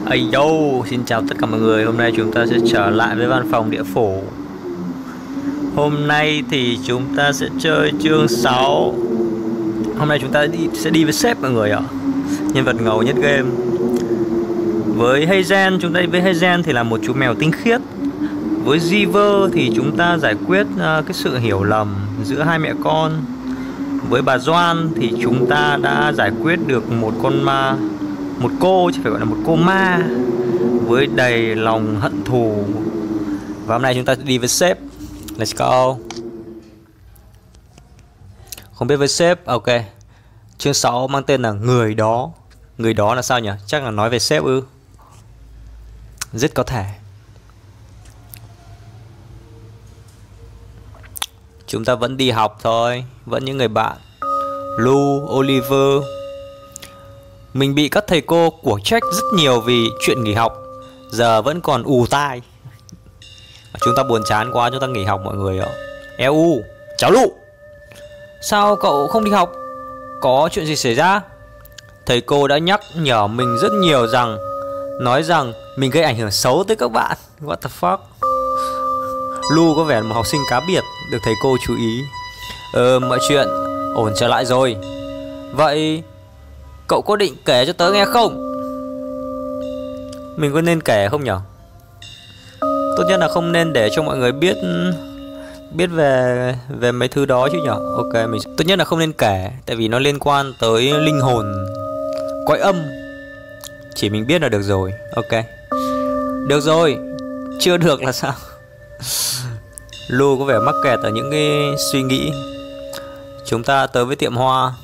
Ây yo, xin chào tất cả mọi người. Hôm nay chúng ta sẽ trở lại với văn phòng địa phủ. Hôm nay thì chúng ta sẽ chơi chương 6. Hôm nay chúng ta sẽ đi với sếp mọi người ạ. Nhân vật ngầu nhất game. Với Heizen, chúng ta đi với Heizen thì là một chú mèo tinh khiết. Với Giver thì chúng ta giải quyết cái sự hiểu lầm giữa hai mẹ con. Với bà Doan thì chúng ta đã giải quyết được một con ma, một cô chứ phải gọi là một cô ma với đầy lòng hận thù. Và hôm nay chúng ta đi với sếp. Let's go. Không biết với sếp. Ok. Chương 6 mang tên là Người Đó. Người đó là sao nhỉ? Chắc là nói về sếp ư? Rất có thể. Chúng ta vẫn đi học thôi. Vẫn những người bạn Lu, Oliver. Mình bị các thầy cô của trách rất nhiều vì chuyện nghỉ học. Giờ vẫn còn ù tai. Chúng ta buồn chán quá, chúng ta nghỉ học mọi người ạ. EU, cháu Lụ, sao cậu không đi học? Có chuyện gì xảy ra? Thầy cô đã nhắc nhở mình rất nhiều rằng, nói rằng mình gây ảnh hưởng xấu tới các bạn. What the fuck. Lu có vẻ là một học sinh cá biệt, được thầy cô chú ý. Mọi chuyện ổn trở lại rồi. Vậy cậu có định kể cho tớ nghe không? Mình có nên kể không nhở? Tốt nhất là không nên để cho mọi người biết về mấy thứ đó chứ nhở. Ok, mình tốt nhất là không nên kể, tại vì nó liên quan tới linh hồn, cõi âm. Chỉ mình biết là được rồi. Ok, được rồi. Chưa được là sao? Lu có vẻ mắc kẹt ở những cái suy nghĩ. Chúng ta tới với tiệm hoa.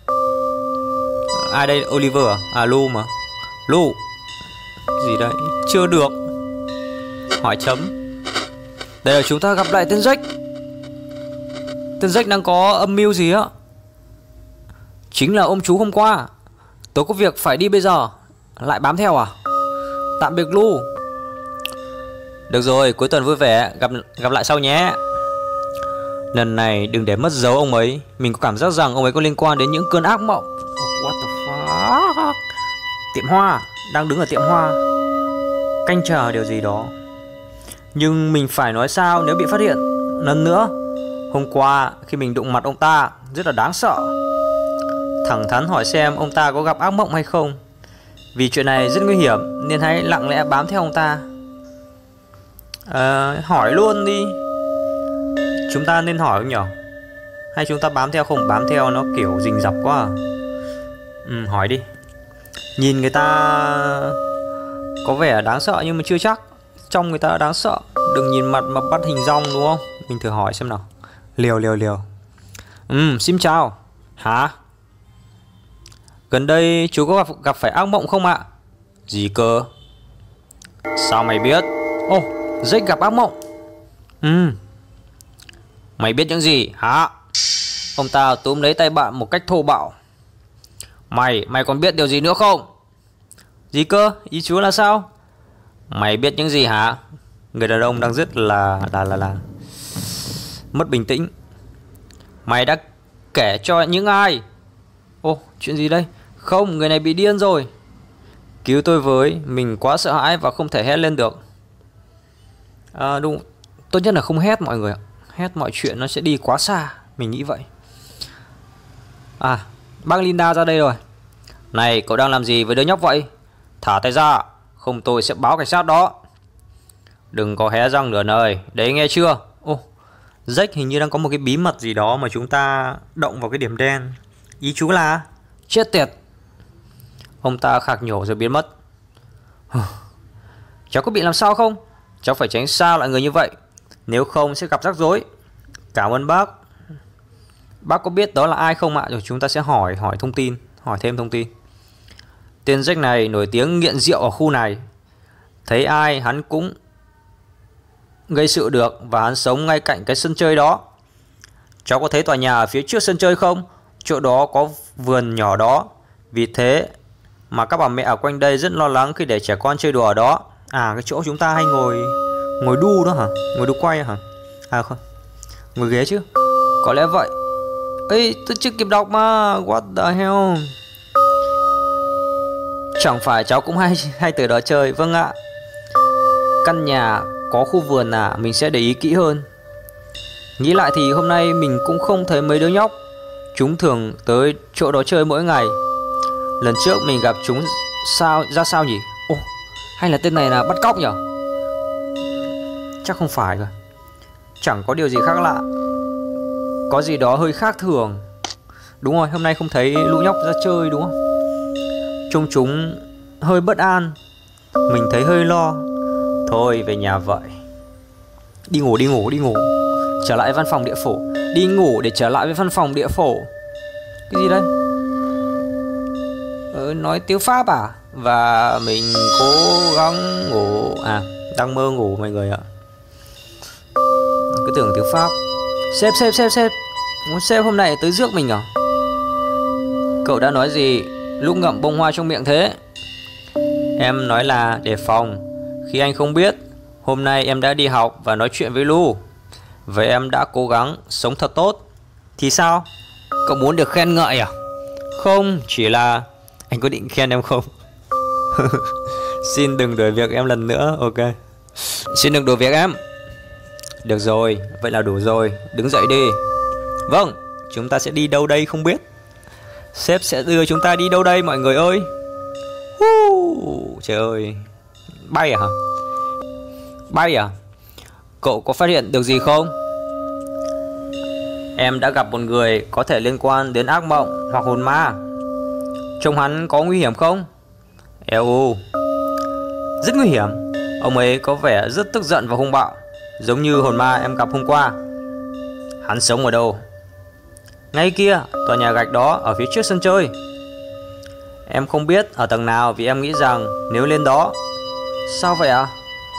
Ai đây? Oliver à? À, Lu mà. Lu gì đấy? Chưa được. Hỏi chấm. Đây là chúng ta gặp lại tên Jack. Tên Jack đang có âm mưu gì á? Chính là ông chú hôm qua. Tớ có việc phải đi bây giờ. Lại bám theo à? Tạm biệt Lu. Được rồi, cuối tuần vui vẻ. Gặp lại sau nhé. Lần này đừng để mất dấu ông ấy. Mình có cảm giác rằng ông ấy có liên quan đến những cơn ác mộng. What the fuck. Tiệm hoa. Đang đứng ở tiệm hoa, canh chờ điều gì đó. Nhưng mình phải nói sao nếu bị phát hiện lần nữa? Hôm qua khi mình đụng mặt ông ta rất là đáng sợ. Thẳng thắn hỏi xem ông ta có gặp ác mộng hay không. Vì chuyện này rất nguy hiểm nên hãy lặng lẽ bám theo ông ta. Hỏi luôn đi. Chúng ta nên hỏi không nhở? Hay chúng ta bám theo không? Bám theo nó kiểu rình rập quá à? Hỏi đi. Nhìn người ta có vẻ đáng sợ nhưng mà chưa chắc trong người ta đã đáng sợ. Đừng nhìn mặt mà bắt hình dong đúng không? Mình thử hỏi xem nào. Liều. Xin chào. Hả? Gần đây chú có gặp phải ác mộng không ạ? Gì cơ? Sao mày biết? Ồ, Jack gặp ác mộng. Mày biết những gì hả? Ông ta túm lấy tay bạn một cách thô bạo. Mày còn biết điều gì nữa không? Gì cơ? Ý chú là sao? Mày biết những gì hả? Người đàn ông đang rất là mất bình tĩnh. Mày đã kể cho những ai? Ồ, chuyện gì đây? Không, người này bị điên rồi. Cứu tôi với, mình quá sợ hãi và không thể hét lên được. Đúng, tốt nhất là không hét mọi người ạ. Hét mọi chuyện nó sẽ đi quá xa. Mình nghĩ vậy. Bác Linda ra đây rồi. Này, cậu đang làm gì với đứa nhóc vậy? Thả tay ra, không tôi sẽ báo cảnh sát đó. Đừng có hé răng nửa lời, đấy nghe chưa? Ô, Jack hình như đang có một cái bí mật gì đó mà chúng ta động vào cái điểm đen. Ý chú là chết tiệt. Ông ta khạc nhổ rồi biến mất. Cháu có bị làm sao không? Cháu phải tránh xa loại người như vậy, nếu không sẽ gặp rắc rối. Cảm ơn bác. Bác có biết đó là ai không ạ? Rồi chúng ta sẽ hỏi thông tin, hỏi thêm thông tin. Tên Jack này nổi tiếng nghiện rượu ở khu này. Thấy ai hắn cũng gây sự được. Và hắn sống ngay cạnh cái sân chơi đó. Cháu có thấy tòa nhà ở phía trước sân chơi không? Chỗ đó có vườn nhỏ đó. Vì thế mà các bà mẹ ở quanh đây rất lo lắng khi để trẻ con chơi đùa ở đó. Cái chỗ chúng ta hay ngồi đu đó hả? Ngồi đu quay hả? Không, ngồi ghế chứ. Có lẽ vậy. Ê, tôi chưa kịp đọc mà. What the hell. Chẳng phải cháu cũng hay tới đó chơi. Vâng ạ. Căn nhà có khu vườn à, mình sẽ để ý kỹ hơn. Nghĩ lại thì hôm nay mình cũng không thấy mấy đứa nhóc. Chúng thường tới chỗ đó chơi mỗi ngày. Lần trước mình gặp chúng sao nhỉ? Ồ, hay là tên này là bắt cóc nhỉ? Chắc không phải rồi. Chẳng có điều gì khác lạ. Có gì đó hơi khác thường. Đúng rồi, hôm nay không thấy lũ nhóc ra chơi đúng không? Trông chúng hơi bất an. Mình thấy hơi lo. Thôi về nhà vậy. Đi ngủ. Trở lại văn phòng địa phủ. Đi ngủ để trở lại với văn phòng địa phủ. Cái gì đây? Nói tiếng Pháp à? Và mình cố gắng ngủ. À, đang mơ ngủ mọi người ạ. Cứ tưởng tiếng Pháp. Sếp. Sếp hôm nay tới rước mình à? Cậu đã nói gì lúc ngậm bông hoa trong miệng thế? Em nói là đề phòng. Khi anh không biết, hôm nay em đã đi học và nói chuyện với Lu. Vậy em đã cố gắng sống thật tốt. Thì sao? Cậu muốn được khen ngợi à? Không, chỉ là... Anh có định khen em không? Xin đừng đuổi việc em lần nữa. Ok. Xin đừng đuổi việc em. Được rồi, vậy là đủ rồi. Đứng dậy đi. Vâng, chúng ta sẽ đi đâu đây không biết. Sếp sẽ đưa chúng ta đi đâu đây mọi người ơi? Trời ơi. Bay à? Bay à? Cậu có phát hiện được gì không? Em đã gặp một người có thể liên quan đến ác mộng hoặc hồn ma. Trông hắn có nguy hiểm không? Rất nguy hiểm. Ông ấy có vẻ rất tức giận và hung bạo, giống như hồn ma em gặp hôm qua. Hắn sống ở đâu? Ngay kia, tòa nhà gạch đó ở phía trước sân chơi. Em không biết ở tầng nào vì em nghĩ rằng nếu lên đó. Sao vậy ạ?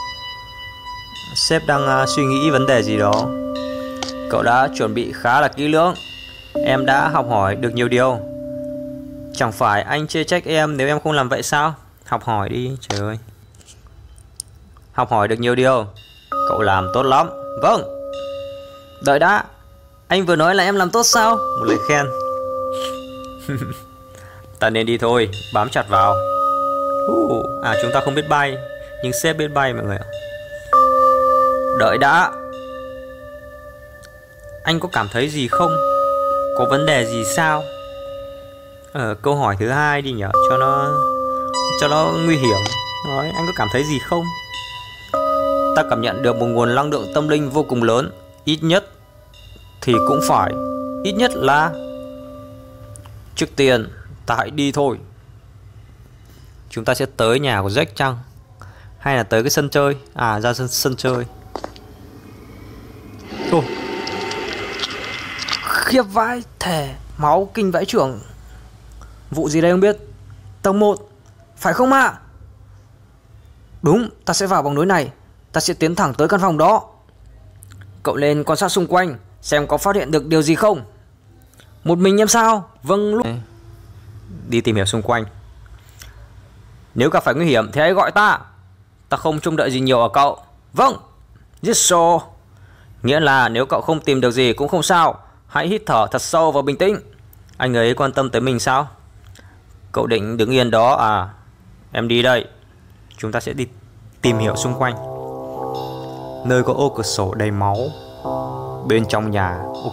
Sếp đang suy nghĩ vấn đề gì đó. Cậu đã chuẩn bị khá là kỹ lưỡng. Em đã học hỏi được nhiều điều. Chẳng phải anh chê trách em nếu em không làm vậy sao? Học hỏi đi, trời ơi. Học hỏi được nhiều điều. Cậu làm tốt lắm. Vâng. Đợi đã. Anh vừa nói là em làm tốt sao? Một lời khen. Ta nên đi thôi, bám chặt vào. À, chúng ta không biết bay, nhưng sếp biết bay mọi người ạ. Đợi đã. Anh có cảm thấy gì không? Có vấn đề gì sao? Câu hỏi thứ hai đi nhỉ, cho nó nguy hiểm. Nói, anh có cảm thấy gì không? Ta cảm nhận được một nguồn năng lượng tâm linh vô cùng lớn. Ít nhất thì cũng phải. Ít nhất là... Trước tiên ta hãy đi thôi. Chúng ta sẽ tới nhà của Jack chăng? Hay là tới cái sân chơi? À, ra sân chơi. Khiếp vãi, thề máu kinh vãi trưởng. Vụ gì đây không biết. Tầng 1 phải không ạ? Đúng, ta sẽ vào bằng lối này. Ta sẽ tiến thẳng tới căn phòng đó. Cậu lên quan sát xung quanh, xem có phát hiện được điều gì không. Một mình em sao? Vâng, lúc đi tìm hiểu xung quanh. Nếu gặp phải nguy hiểm thì hãy gọi ta. Ta không trông đợi gì nhiều ở cậu. Vâng. Yes sir. Nghĩa là nếu cậu không tìm được gì cũng không sao. Hãy hít thở thật sâu và bình tĩnh. Anh ấy quan tâm tới mình sao? Cậu định đứng yên đó à? Em đi đây. Chúng ta sẽ đi tìm hiểu xung quanh. Nơi có ô cửa sổ đầy máu. Bên trong nhà. Ok.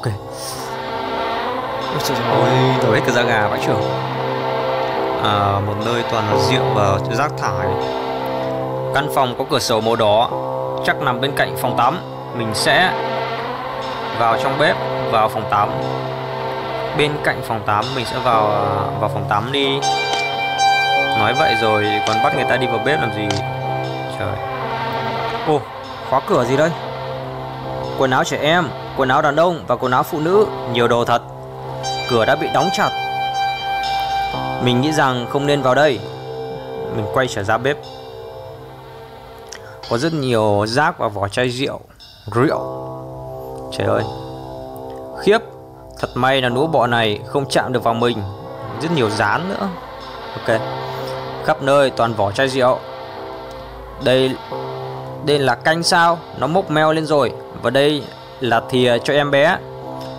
Ôi trời ơi, thổi hết cả da gà vãi trưởng. Một nơi toàn là rượu và rác thải. Căn phòng có cửa sổ màu đỏ, chắc nằm bên cạnh phòng tắm. Mình sẽ vào trong bếp, vào phòng tắm. Bên cạnh phòng tắm, mình sẽ vào phòng tắm đi. Nói vậy rồi còn bắt người ta đi vào bếp làm gì? Trời. Ô, khóa cửa gì đây? Quần áo trẻ em, quần áo đàn ông và quần áo phụ nữ, nhiều đồ thật. Cửa đã bị đóng chặt. Mình nghĩ rằng không nên vào đây. Mình quay trở ra bếp. Có rất nhiều rác và vỏ chai rượu. Trời ơi. Khiếp. Thật may là nũ bọ này không chạm được vào mình. Rất nhiều dán nữa. Ok. Khắp nơi toàn vỏ chai rượu. Đây là canh sao? Nó mốc meo lên rồi. Và đây là thìa cho em bé.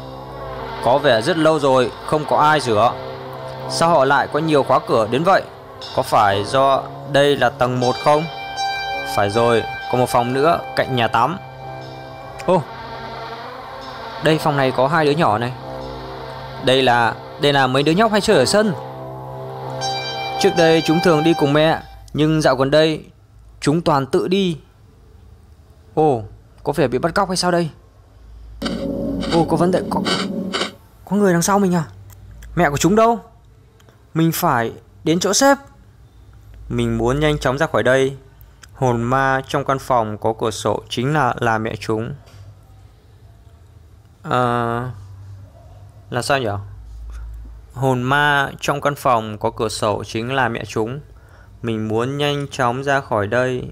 Có vẻ rất lâu rồi không có ai rửa. Sao họ lại có nhiều khóa cửa đến vậy? Có phải do đây là tầng 1 không? Phải rồi, có một phòng nữa cạnh nhà tắm. Ô, đây phòng này có 2 đứa nhỏ này. Đây là mấy đứa nhóc hay chơi ở sân. Trước đây chúng thường đi cùng mẹ, nhưng dạo gần đây chúng toàn tự đi. Ồ, có vẻ bị bắt cóc hay sao đây? Ồ, có vấn đề, có người đằng sau mình à? Mẹ của chúng đâu? Mình phải đến chỗ sếp. Mình muốn nhanh chóng ra khỏi đây. Hồn ma trong căn phòng có cửa sổ chính là mẹ chúng. Là sao nhỉ? Hồn ma trong căn phòng có cửa sổ chính là mẹ chúng. Mình muốn nhanh chóng ra khỏi đây.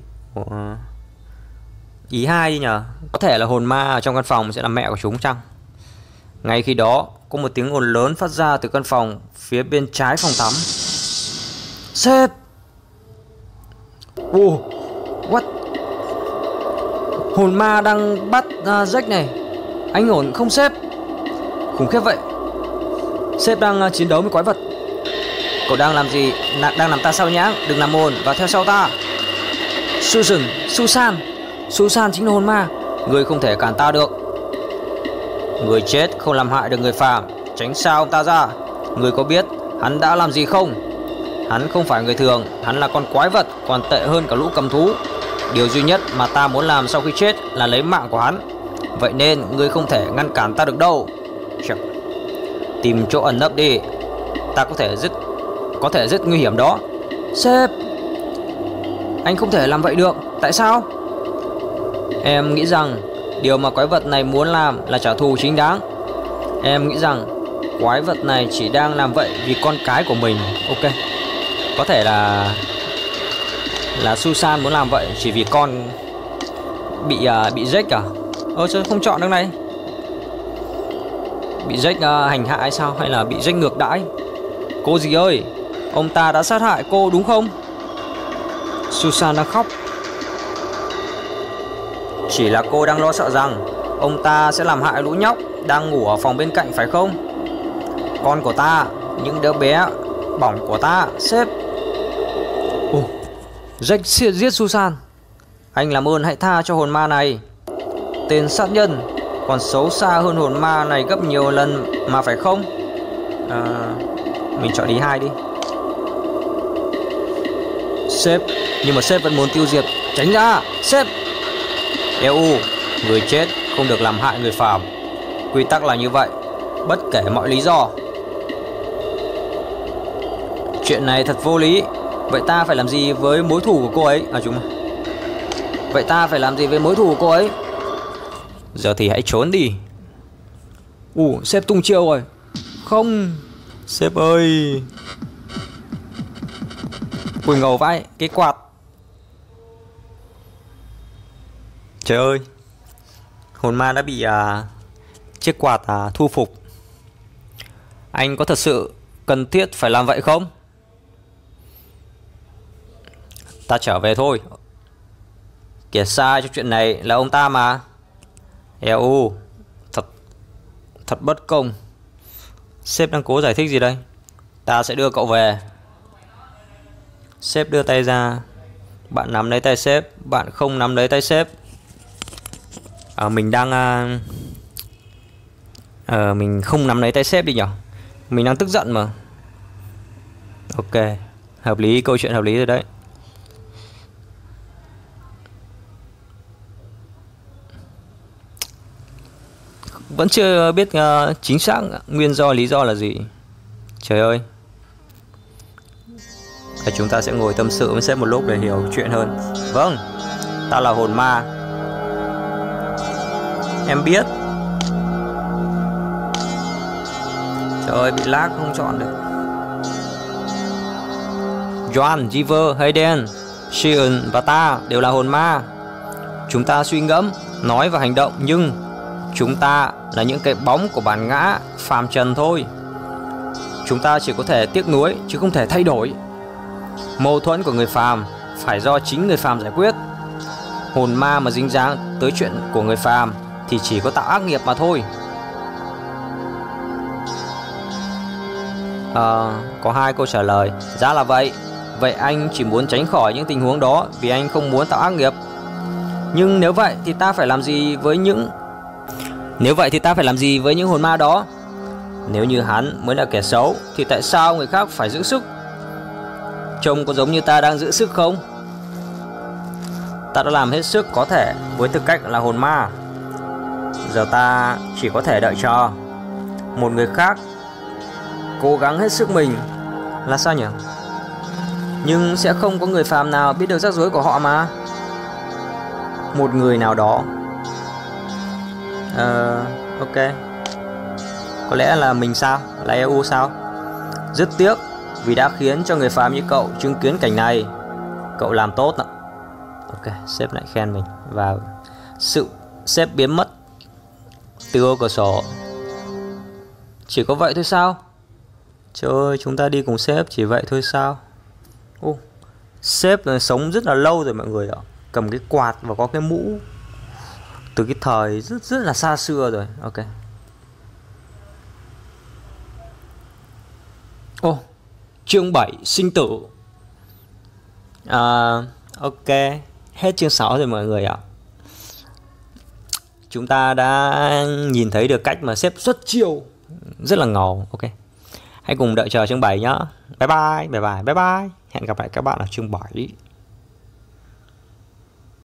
Ý 2 đi nhờ. Có thể là hồn ma ở trong căn phòng sẽ là mẹ của chúng chăng? Ngay khi đó, có một tiếng ồn lớn phát ra từ căn phòng phía bên trái phòng tắm. Sếp! Ồ, what? Hồn ma đang bắt Jack này. Anh ổn không sếp? Khủng khiếp vậy. Sếp đang chiến đấu với quái vật. Cậu đang làm gì? Đang làm ta sao nhãng? Đừng làm ồn và theo sau ta. Susan chính là hồn ma. Người không thể cản ta được. Người chết không làm hại được người phàm. Tránh xa ông ta ra. Người có biết hắn đã làm gì không? Hắn không phải người thường. Hắn là con quái vật, còn tệ hơn cả lũ cầm thú. Điều duy nhất mà ta muốn làm sau khi chết là lấy mạng của hắn. Vậy nên ngươi không thể ngăn cản ta được đâu. Tìm chỗ ẩn nấp đi. Ta có thể rất nguy hiểm đó. Sếp, anh không thể làm vậy được. Tại sao? Em nghĩ rằng điều mà quái vật này muốn làm là trả thù chính đáng. Em nghĩ rằng quái vật này chỉ đang làm vậy vì con cái của mình. Ok, có thể là Susan muốn làm vậy chỉ vì con bị Jack à? Chứ không chọn đằng này. Bị Jack hành hạ hay sao? Hay là bị Jack ngược đãi? Cô gì ơi, ông ta đã sát hại cô đúng không? Susan đang khóc. Chỉ là cô đang lo sợ rằng ông ta sẽ làm hại lũ nhóc đang ngủ ở phòng bên cạnh phải không? Con của ta, những đứa bé bỏng của ta, sếp. Ồ, Jack giết Susan. Anh làm ơn hãy tha cho hồn ma này. Tên sát nhân còn xấu xa hơn hồn ma này gấp nhiều lần mà phải không? Mình chọn ý 2 đi. Sếp, nhưng mà sếp vẫn muốn tiêu diệt. Tránh ra, sếp. EU, người chết không được làm hại người phàm. Quy tắc là như vậy, bất kể mọi lý do. Chuyện này thật vô lý. Vậy ta phải làm gì với mối thù của cô ấy? Vậy ta phải làm gì với mối thù của cô ấy? Giờ thì hãy trốn đi. Sếp tung chiêu rồi. Không, sếp ơi. Ui ngầu vãi, cái quạt. Trời ơi, hồn ma đã bị chiếc quạt thu phục. Anh có thật sự cần thiết phải làm vậy không? Ta trở về thôi. Kẻ sai trong chuyện này là ông ta mà. EU, thật bất công. Sếp đang cố giải thích gì đây? Ta sẽ đưa cậu về. Sếp đưa tay ra. Bạn nắm lấy tay sếp. Bạn không nắm lấy tay sếp. Mình đang mình không nắm lấy tay sếp đi nhỉ. Mình đang tức giận mà. Ok, hợp lý, câu chuyện hợp lý rồi đấy. Vẫn chưa biết chính xác nguyên do, lý do là gì. Trời ơi. Chúng ta sẽ ngồi tâm sự với sếp một lúc để hiểu chuyện hơn. Vâng, ta là hồn ma. Em biết. Trời ơi, bị lag không chọn được. Joan, Jiver, Hayden, Shion và ta đều là hồn ma. Chúng ta suy ngẫm, nói và hành động, nhưng chúng ta là những cái bóng của bản ngã phàm trần thôi. Chúng ta chỉ có thể tiếc nuối chứ không thể thay đổi. Mâu thuẫn của người phàm phải do chính người phàm giải quyết. Hồn ma mà dính dáng tới chuyện của người phàm thì chỉ có tạo ác nghiệp mà thôi. Có 2 câu trả lời. Giá là vậy. Vậy anh chỉ muốn tránh khỏi những tình huống đó vì anh không muốn tạo ác nghiệp. Nhưng nếu vậy thì ta phải làm gì với những hồn ma đó? Nếu như hắn mới là kẻ xấu thì tại sao người khác phải giữ sức? Trông có giống như ta đang giữ sức không? Ta đã làm hết sức có thể với tư cách là hồn ma. Giờ ta chỉ có thể đợi chờ một người khác cố gắng hết sức mình. Là sao nhỉ? Nhưng sẽ không có người phàm nào biết được rắc rối của họ mà. Một người nào đó. Ok. Có lẽ là mình sao? Là EU sao? Rất tiếc vì đã khiến cho người phàm như cậu chứng kiến cảnh này. Cậu làm tốt ạ. Ok, sếp lại khen mình. Và sếp biến mất từ ô cửa sổ. Chỉ có vậy thôi sao? Trời ơi, chúng ta đi cùng sếp chỉ vậy thôi sao? Sếp sống rất là lâu rồi mọi người ạ. Cầm cái quạt và có cái mũ từ cái thời rất là xa xưa rồi. Ok. Chương 7 sinh tử. Ok. Hết chương 6 rồi mọi người ạ. Chúng ta đã nhìn thấy được cách mà sếp xuất chiêu rất là ngầu. Ok. Hãy cùng đợi chờ chương 7 nhá. Bye bye. Hẹn gặp lại các bạn ở chương 7.